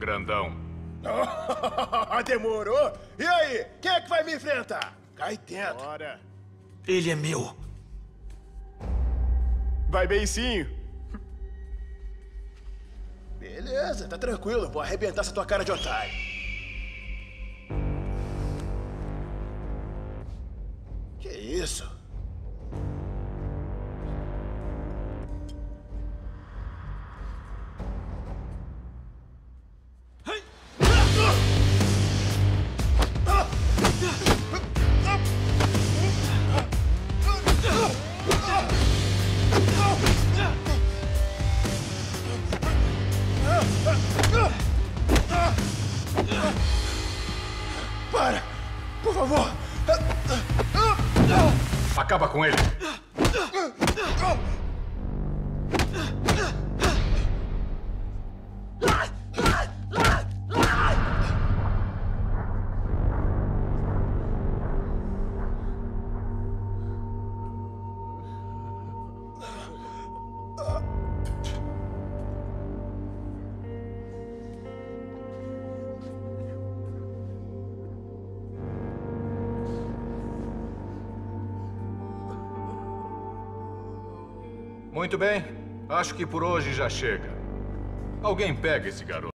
grandão. Demorou? E aí? Quem é que vai me enfrentar? Cai dentro. Bora. Ele é meu. Vai beicinho. Beleza, tá tranquilo. Vou arrebentar essa tua cara de otário. Que isso? Para! Por favor! Acaba com ele. Muito bem. Acho que por hoje já chega. Alguém pega esse garoto.